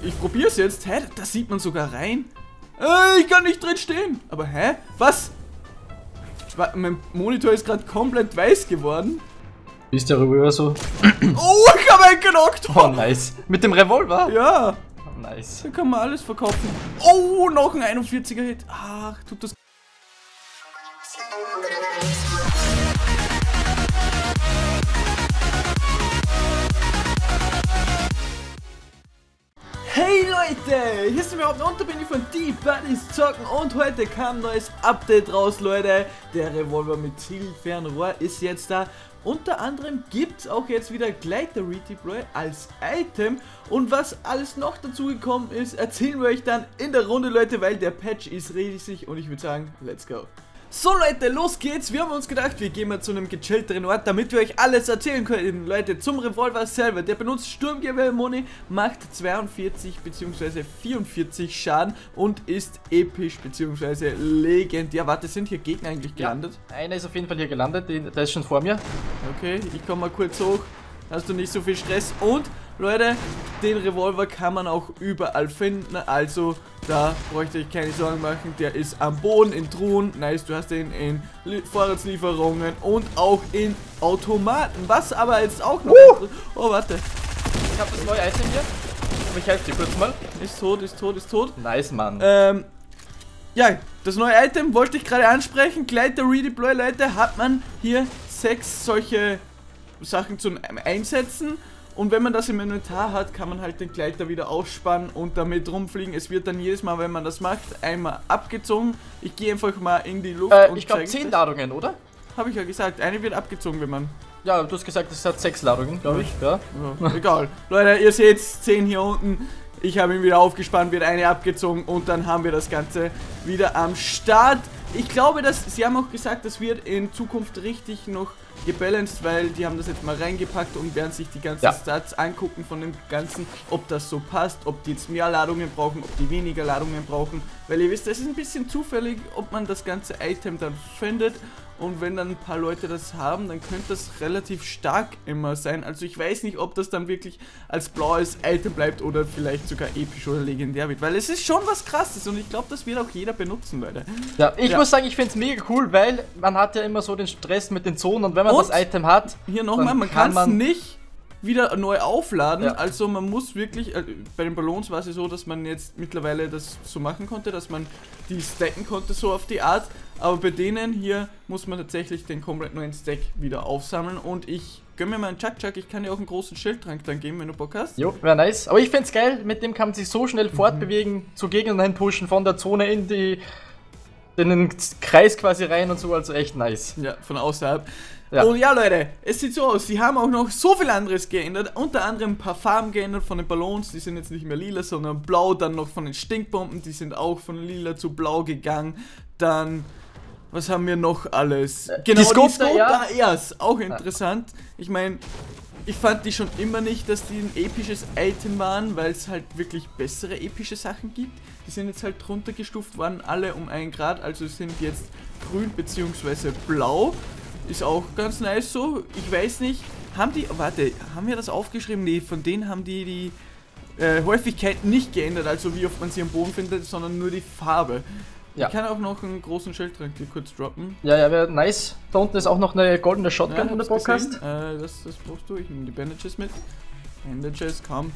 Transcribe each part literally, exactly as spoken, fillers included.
ich probiere es jetzt. Hä, da sieht man sogar rein. Äh, ich kann nicht drin stehen. Aber hä? Was? Mein Monitor ist gerade komplett weiß geworden. Ist der rüber so? Oh, ich habe einen genockt. Oh, nice. Mit dem Revolver? Ja. Oh, nice. Da kann man alles verkaufen. Oh, noch ein einundvierziger Hit. Ach, tut das... Hey Leute, hier sind wir auf der Unterbinde von Die Buddies Zocken und heute kam ein neues Update raus, Leute. Der Revolver mit Zielfernrohr ist jetzt da. Unter anderem gibt es auch jetzt wieder Gleiter Redeploy als Item. Und was alles noch dazu gekommen ist, erzählen wir euch dann in der Runde, Leute, weil der Patch ist riesig und ich würde sagen, let's go. So Leute, los geht's. Wir haben uns gedacht, wir gehen mal zu einem gechillteren Ort, damit wir euch alles erzählen können. Leute, zum Revolver selber. Der benutzt Sturmgewehr-Muni, macht zweiundvierzig bzw. vierundvierzig Schaden und ist episch bzw. legendär. Warte, sind hier Gegner eigentlich gelandet? Ja, einer ist auf jeden Fall hier gelandet, der ist schon vor mir. Okay, ich komme mal kurz hoch. Hast du nicht so viel Stress. Und Leute, den Revolver kann man auch überall finden, also da bräuchte ich keine Sorgen machen, der ist am Boden, in Truhen, nice, du hast den in Vorratslieferungen und auch in Automaten, was aber jetzt auch noch... Uh! Oh, warte. Ich habe das neue Item hier, aber ich helfe dir kurz mal. Ist tot, ist tot, ist tot. Nice, Mann. Ähm, ja, das neue Item wollte ich gerade ansprechen, Gleiter Redeploy, Leute, hat man hier sechs solche Sachen zum Einsetzen. Und wenn man das im Inventar hat, kann man halt den Gleiter wieder ausspannen und damit rumfliegen. Es wird dann jedes Mal, wenn man das macht, einmal abgezogen. Ich gehe einfach mal in die Luft äh, und ich glaube zehn Ladungen, oder? Habe ich ja gesagt, eine wird abgezogen, wenn man... Ja, du hast gesagt, es hat sechs Ladungen, glaube ich. Ja. Ja, egal. Leute, ihr seht zehn hier unten. Ich habe ihn wieder aufgespannt, wird eine abgezogen und dann haben wir das Ganze wieder am Start. Ich glaube, dass sie haben auch gesagt, das wird in Zukunft richtig noch gebalanced, weil die haben das jetzt mal reingepackt und werden sich die ganzen ja. Stats angucken von dem Ganzen, ob das so passt, ob die jetzt mehr Ladungen brauchen, ob die weniger Ladungen brauchen, weil ihr wisst, es ist ein bisschen zufällig, ob man das ganze Item dann findet. Und wenn dann ein paar Leute das haben, dann könnte das relativ stark immer sein. Also ich weiß nicht, ob das dann wirklich als blaues Item bleibt oder vielleicht sogar episch oder legendär wird. Weil es ist schon was Krasses und ich glaube, das wird auch jeder benutzen, Leute. Ja, ich ja. muss sagen, ich finde es mega cool, weil man hat ja immer so den Stress mit den Zonen und wenn man und das Item hat... Hier nochmal, man kann es nicht wieder neu aufladen, ja. Also man muss wirklich, äh, bei den Ballons war es ja so, dass man jetzt mittlerweile das so machen konnte, dass man die stacken konnte, so auf die Art, aber bei denen hier muss man tatsächlich den komplett neuen Stack wieder aufsammeln und ich gönn mir mal einen Chuck-Chuck, ich kann dir auch einen großen Schildtrank dann geben, wenn du Bock hast. Jo, wäre nice, aber ich find's geil, mit dem kann man sich so schnell mhm. fortbewegen, zu Gegnern hinpushen, von der Zone in die, in den Kreis quasi rein und so, also echt nice. Ja, von außerhalb. Ja. Und ja Leute, es sieht so aus, sie haben auch noch so viel anderes geändert, unter anderem ein paar Farben geändert von den Ballons, die sind jetzt nicht mehr lila, sondern blau, dann noch von den Stinkbomben, die sind auch von lila zu blau gegangen, dann, was haben wir noch alles? Äh, genau, die Scope, die Scope ja. ja, ist auch interessant, ich meine, ich fand die schon immer nicht, dass die ein episches Item waren, weil es halt wirklich bessere epische Sachen gibt, die sind jetzt halt runtergestuft worden, alle um ein Grad, also sind jetzt grün bzw. blau. Ist auch ganz nice so. Ich weiß nicht, haben die, warte, haben wir das aufgeschrieben? Nee, von denen haben die die äh, Häufigkeit nicht geändert, also wie oft man sie am Boden findet, sondern nur die Farbe. Ja. Ich kann auch noch einen großen Schildtrank hier kurz droppen. Ja, ja, wäre nice. Da unten ist auch noch eine goldene Shotgun, ja, wenn du Bock hast. Äh, das, das brauchst du, ich nehme die Bandages mit. Bandages, komm.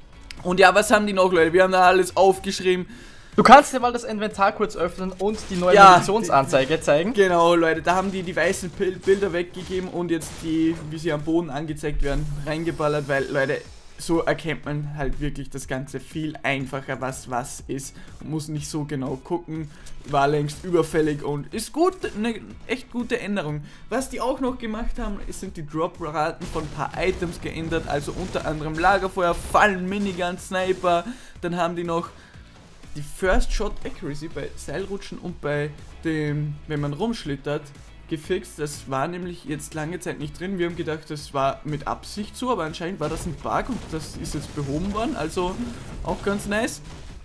Und ja, was haben die noch, Leute? Wir haben da alles aufgeschrieben. Du kannst dir mal das Inventar kurz öffnen und die neue ja, Munitionsanzeige zeigen. Genau, Leute, da haben die die weißen Bilder weggegeben und jetzt die, wie sie am Boden angezeigt werden, reingeballert, weil, Leute, so erkennt man halt wirklich das Ganze viel einfacher, was was ist. Man muss nicht so genau gucken, war längst überfällig und ist gut, eine echt gute Änderung. Was die auch noch gemacht haben, sind die Drop-Raten von ein paar Items geändert, also unter anderem Lagerfeuer, Fallen, Minigun, Sniper, dann haben die noch die First Shot Accuracy bei Seilrutschen und bei dem, wenn man rumschlittert, gefixt. Das war nämlich jetzt lange Zeit nicht drin. Wir haben gedacht, das war mit Absicht so, aber anscheinend war das ein Bug und das ist jetzt behoben worden, also auch ganz nice.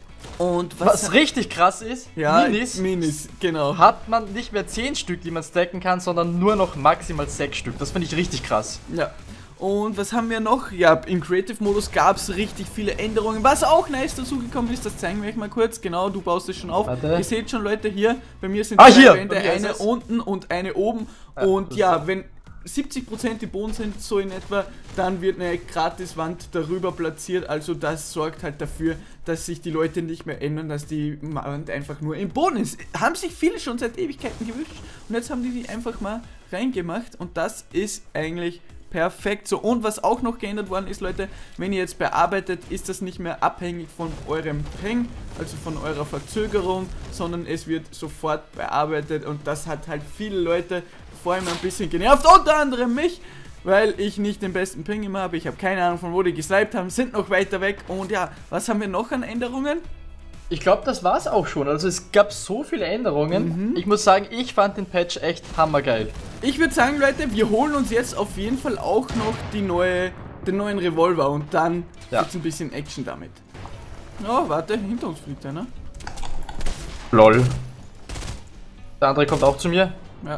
Und was, was richtig krass ist, ja, Minis, Minis, genau. Hat man nicht mehr zehn Stück, die man stacken kann, sondern nur noch maximal sechs Stück. Das finde ich richtig krass. Ja. Und was haben wir noch? Ja, im Creative-Modus gab es richtig viele Änderungen. Was auch nice dazugekommen ist, das zeigen wir euch mal kurz. Genau, du baust es schon auf. Warte. Ihr seht schon, Leute, hier, bei mir sind ah, zwei hier. Wände, eine unten und eine oben. Ja, und ja, wenn siebzig Prozent die Boden sind, so in etwa, dann wird eine Gratiswand darüber platziert. Also das sorgt halt dafür, dass sich die Leute nicht mehr ändern, dass die Wand einfach nur im Boden ist. Haben sich viele schon seit Ewigkeiten gewünscht und jetzt haben die die einfach mal reingemacht und das ist eigentlich perfekt. So, und was auch noch geändert worden ist, Leute, wenn ihr jetzt bearbeitet, ist das nicht mehr abhängig von eurem Ping, also von eurer Verzögerung, sondern es wird sofort bearbeitet und das hat halt viele Leute vor allem ein bisschen genervt, unter anderem mich, weil ich nicht den besten Ping immer habe. Ich habe keine Ahnung, von wo die gesniped haben, sind noch weiter weg und ja, was haben wir noch an Änderungen? Ich glaube, das war's auch schon. Also es gab so viele Änderungen. Mhm. Ich muss sagen, ich fand den Patch echt hammergeil. Ich würde sagen, Leute, wir holen uns jetzt auf jeden Fall auch noch die neue, den neuen Revolver und dann ja. gibt's ein bisschen Action damit. Oh, warte, hinter uns fliegt einer. Lol. Der andere kommt auch zu mir. Ja.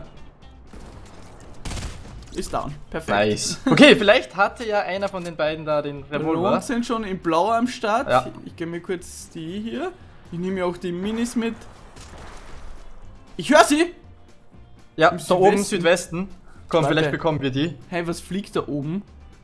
Ist down. Perfekt. Nice. Okay, vielleicht hatte ja einer von den beiden da den Revolver. Ballons sind schon in Blau am Start. Ja. Ich, ich gehe mir kurz die hier. Ich nehme mir auch die Minis mit. Ich höre sie! Ja, da Südwesten. Oben Südwesten. Komm, Warte. Vielleicht bekommen wir die. Hey, was fliegt da oben?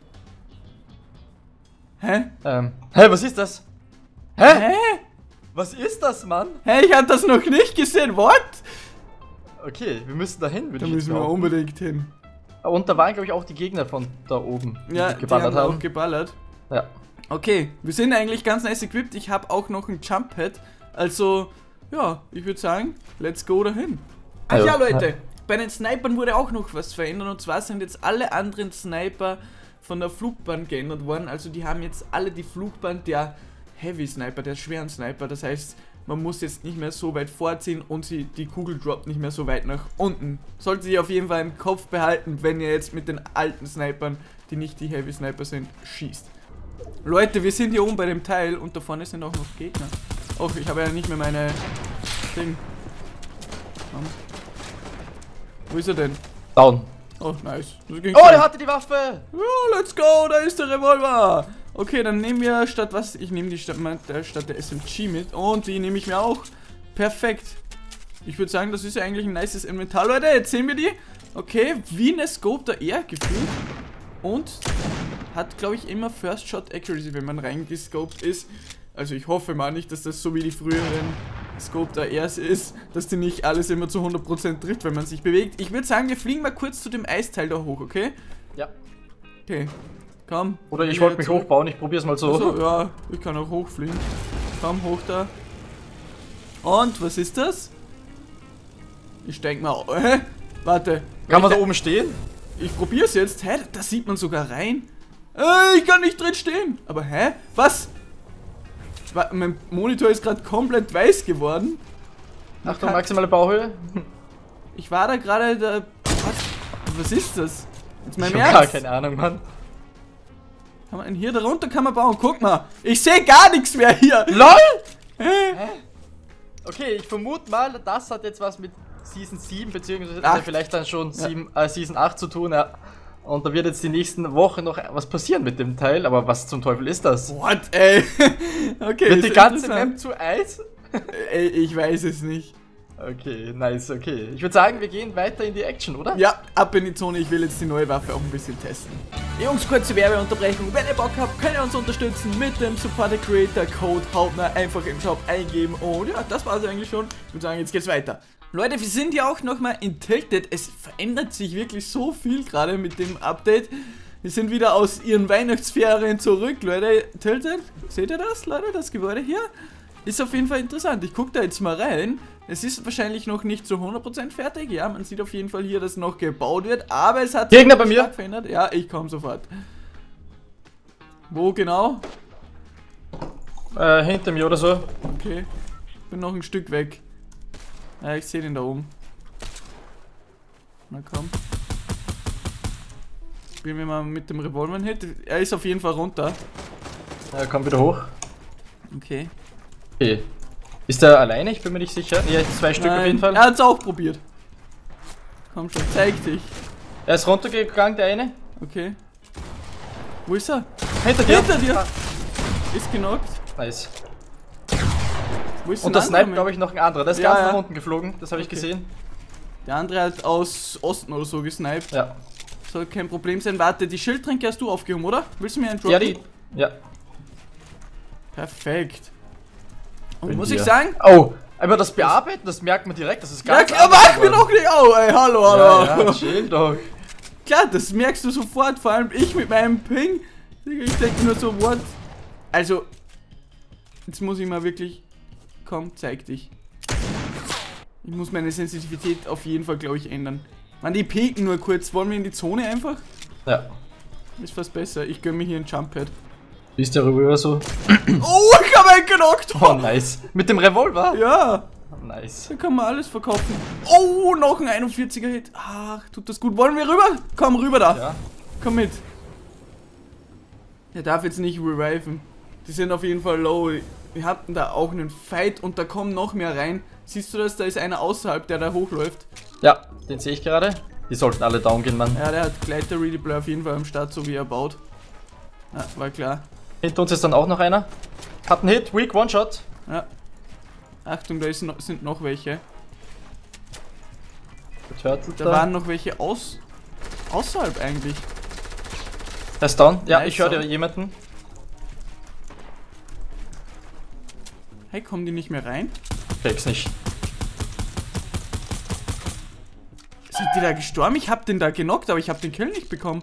Hä? Ähm. Hä, was ist das? Hä? Hä? Was ist das, Mann? Hey, ich hab das noch nicht gesehen. What? Okay, wir müssen da hin, würde Da ich müssen wir unbedingt hin. Und da waren, glaube ich, auch die Gegner von da oben, die ja, geballert die haben. haben. Auch geballert. Ja. Okay, wir sind eigentlich ganz nice equipped. Ich habe auch noch ein Jump Pad. Also, ja, ich würde sagen, let's go dahin. Ach also, ja, Leute, bei den Snipern wurde auch noch was verändert. Und zwar sind jetzt alle anderen Sniper von der Flugbahn geändert worden. Also die haben jetzt alle die Flugbahn der Heavy Sniper, der schweren Sniper. Das heißt, man muss jetzt nicht mehr so weit vorziehen und sie, die Kugel droppt nicht mehr so weit nach unten. Solltet ihr auf jeden Fall im Kopf behalten, wenn ihr jetzt mit den alten Snipern, die nicht die Heavy Sniper sind, schießt. Leute, wir sind hier oben bei dem Teil und da vorne sind auch noch Gegner. Och, ich habe ja nicht mehr meine Ding. Wo ist er denn? Down. Oh, nice. Oh, der hatte die Waffe! Oh, let's go, da ist der Revolver. Okay, dann nehmen wir statt was? Ich nehme die statt, statt der S M G mit und die nehme ich mir auch. Perfekt. Ich würde sagen, das ist ja eigentlich ein nices Inventar, Leute. Jetzt sehen wir die. Okay, wie eine Scope da eher gefühlt. Und hat, glaube ich, immer First Shot Accuracy, wenn man reingescoped ist. Also ich hoffe mal nicht, dass das so wie die früheren Scope da erst ist, dass die nicht alles immer zu hundert Prozent trifft, wenn man sich bewegt. Ich würde sagen, wir fliegen mal kurz zu dem Eisteil da hoch, okay? Ja. Okay. Komm. Oder ich wollte mich zurück. hochbauen, ich probiere es mal so. Also, ja, ich kann auch hochfliegen. Komm, hoch da. Und, was ist das? Ich denke mal, hä? Warte. Kann man da oben stehen? Ich probiere es jetzt. Hä? Da sieht man sogar rein. Äh, ich kann nicht drin stehen. Aber hä? Was? Mein Monitor ist gerade komplett weiß geworden. Achtung, maximale Bauhöhe. Ich war da gerade da. Was? Was ist das? Jetzt mein ich hab gar keine Ahnung, Mann. Kann man hier darunter kann man bauen? Guck mal. Ich sehe gar nichts mehr hier. LOL! Hä? Okay, ich vermute mal, das hat jetzt was mit Season sieben beziehungsweise acht. Vielleicht dann schon ja. sieben, äh, Season acht zu tun, ja. Und da wird jetzt die nächsten Wochen noch was passieren mit dem Teil, aber was zum Teufel ist das? What, ey? Okay. Wird die ganze Map zu Eis? Ey, ich weiß es nicht. Okay, nice, okay. Ich würde sagen, wir gehen weiter in die Action, oder? Ja, ab in die Zone. Ich will jetzt die neue Waffe auch ein bisschen testen. Jungs, kurze Werbeunterbrechung. Wenn ihr Bock habt, könnt ihr uns unterstützen mit dem Support Creator Code Hauptner einfach im Shop eingeben. Und ja, das war es eigentlich schon. Ich würde sagen, jetzt geht's weiter. Leute, wir sind ja auch nochmal in Tilted. Es verändert sich wirklich so viel gerade mit dem Update. Wir sind wieder aus ihren Weihnachtsferien zurück, Leute. Tilted, seht ihr das, Leute? Das Gebäude hier ist auf jeden Fall interessant. Ich gucke da jetzt mal rein. Es ist wahrscheinlich noch nicht zu hundert Prozent fertig. Ja, man sieht auf jeden Fall hier, dass noch gebaut wird. Aber es hat sich Gegner bei mir verändert. Ja, ich komme sofort. Wo genau? Äh, hinter mir oder so. Okay. Bin noch ein Stück weg. Ja, ich sehe den da oben. Na komm. Spielen wir mal mit dem Revolver einen Hit. Er ist auf jeden Fall runter. Er kommt wieder hoch. Okay. Okay. Ist er alleine? Ich bin mir nicht sicher. Ja, zwei Stück Nein, auf jeden Fall. Er hat es auch probiert. Komm schon, zeig dich. Er ist runtergegangen, der eine. Okay. Wo ist er? Hinter dir! Hinter dir! Ah, Ist genockt. nice. Wo ist Und denn das der andere, snipe, glaube ich, noch ein anderer. Der ist Ja, ganz ja. nach unten geflogen, das habe ich Okay. gesehen. Der andere hat aus Osten oder so gesniped. Ja. Soll kein Problem sein. Warte, die Schildtränke hast du aufgehoben, oder? Willst du mir einen droppen? Ja, die. Ja. Perfekt. Und Bin muss hier. ich sagen? Oh, aber das Bearbeiten, das merkt man direkt, das ist Ja ganz klar, anders mach mir geworden. doch nicht auf, ey, hallo, hallo. Ja, ja, chill doch. Klar, das merkst du sofort, vor allem ich mit meinem Ping. Ich denke nur so, what? Also, jetzt muss ich mal wirklich... Komm, zeig dich. Ich muss meine Sensitivität auf jeden Fall, glaube ich, ändern. Man, die pieken nur kurz. Wollen wir in die Zone einfach? Ja. Ist fast besser. Ich gönn mir hier ein Jump-Pad. Bist du darüber so? Oh, ich hab einen genockt! Oh, nice. Mit dem Revolver? Ja, Nice. da kann man alles verkaufen. Oh, noch ein einundvierziger Hit. Ach, tut das gut. Wollen wir rüber? Komm, rüber da. Ja. Komm mit. Der darf jetzt nicht reviven. Die sind auf jeden Fall low. Wir hatten da auch einen Fight und da kommen noch mehr rein. Siehst du das? Da ist einer außerhalb, der da hochläuft. Ja, den sehe ich gerade. Die sollten alle down gehen, Mann. Ja, der hat Gleiter Redeploy auf jeden Fall am Start, so wie er baut. Ja, war klar. Hinter uns ist dann auch noch einer. Hat einen Hit, weak, One-Shot. Ja. Achtung, da ist noch, sind noch welche. Der Turtle Da da. waren noch welche aus, außerhalb eigentlich. Der ist down. Ja, Nice, ich höre down. jemanden. Hey, kommen die nicht mehr rein? Krieg's nicht. Sind die da gestorben? Ich hab den da genockt, aber ich hab den Kill nicht bekommen.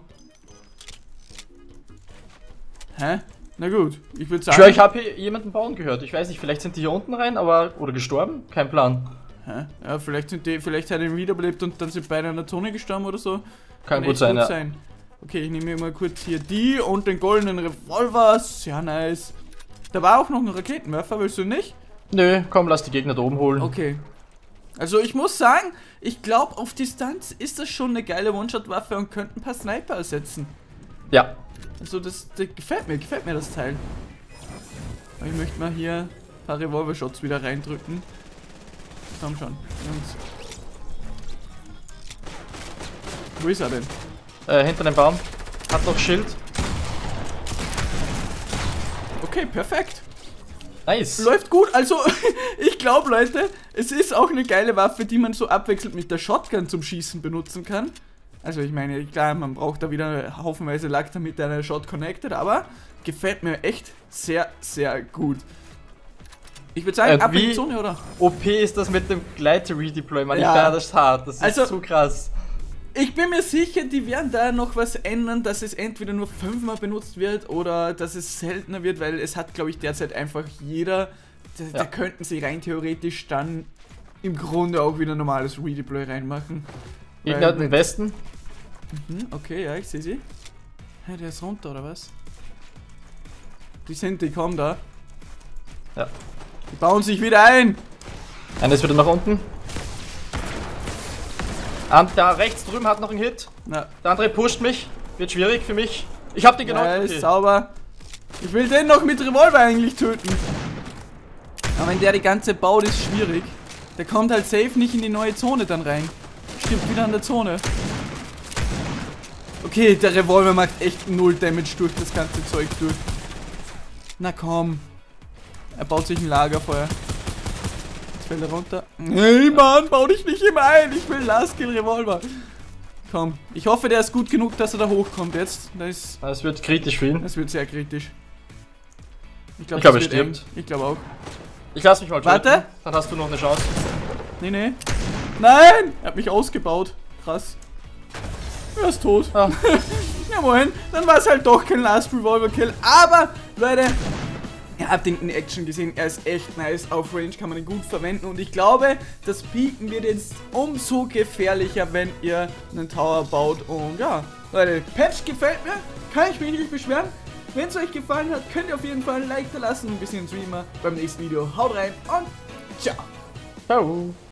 Hä? Na gut, ich würde Ich sagen... schwör, ich habe hier jemanden bauen gehört. Ich weiß nicht, vielleicht sind die hier unten rein, aber. Oder gestorben? Kein Plan. Hä? Ja, vielleicht sind die, vielleicht hat er ihn wiederbelebt und dann sind beide an der Zone gestorben oder so. Kann echt gut sein, ja. Okay, ich nehme mir mal kurz hier die und den goldenen Revolver. Sehr nice. Da war auch noch ein Raketenwerfer, willst du nicht? Nö, komm, lass die Gegner da oben holen. Okay. Also ich muss sagen, ich glaube auf Distanz ist das schon eine geile One-Shot-Waffe und könnte ein paar Sniper ersetzen. Ja. Also das, das gefällt mir, gefällt mir das Teil. Aber ich möchte mal hier ein paar Revolver-Shots wieder reindrücken. Komm schon, Jungs. Wo ist er denn? Äh, hinter dem Baum. Hat noch Schild. Okay, perfekt. Nice. Läuft gut, also ich glaube Leute, es ist auch eine geile Waffe, die man so abwechselnd mit der Shotgun zum Schießen benutzen kann. Also ich meine, klar, man braucht da wieder haufenweise Lack, damit einer Shot connected, aber gefällt mir echt sehr, sehr gut. Ich würde sagen, Äh, ab in die wie- Zone, oder? O P ist das mit dem Gleiter-Redeploy, Mann. Ja. Ich feier das hart. Das ist Also- so krass. Ich bin mir sicher, die werden da noch was ändern, dass es entweder nur fünfmal benutzt wird oder dass es seltener wird, weil es hat, glaube ich, derzeit einfach jeder. Da, Ja. da könnten sie rein theoretisch dann im Grunde auch wieder normales Redeploy reinmachen. Gegner Weil- hat im Westen. Mhm, okay, ja, ich sehe sie. Hey, der ist runter, oder was? Die sind, die kommen da. Ja. Die bauen sich wieder ein. Einer ist wieder nach unten. Und da rechts drüben hat noch einen Hit. Na, Der andere pusht mich. Wird schwierig für mich. Ich hab den genau. ja, ist Okay. sauber. Ich will den noch mit Revolver eigentlich töten. Aber wenn der die ganze baut, ist schwierig. Der kommt halt safe nicht in die neue Zone dann rein. Stirbt wieder an der Zone. Okay, der Revolver macht echt null Damage durch das ganze Zeug durch. Na komm. Er baut sich ein Lagerfeuer. Jetzt fällt er runter. Hey Mann, bau dich nicht immer ein. Ich will Last Kill Revolver. Komm. Ich hoffe, der ist gut genug, dass er da hochkommt jetzt. Das, ist, Das wird kritisch für ihn. das wird sehr kritisch. Ich Ich glaub, das er wird stirbt. eng. Ich glaube auch. Ich lass mich mal töten. Warte. Dann hast du noch eine Chance. Nee, nee. Nein! Er hat mich ausgebaut. Krass. Er ist tot. Ah. Ja, moin. Dann war es halt doch kein Last Revolver Kill. Aber, Leute, ihr habt ihn in Action gesehen. Er ist echt nice. Auf Range kann man ihn gut verwenden. Und ich glaube, das Piken wird jetzt umso gefährlicher, wenn ihr einen Tower baut. Und ja, Leute, Patch gefällt mir. Kann ich mich nicht beschweren. Wenn es euch gefallen hat, könnt ihr auf jeden Fall ein Like da lassen. Ein bisschen Streamer beim nächsten Video. Haut rein und ciao. Ciao.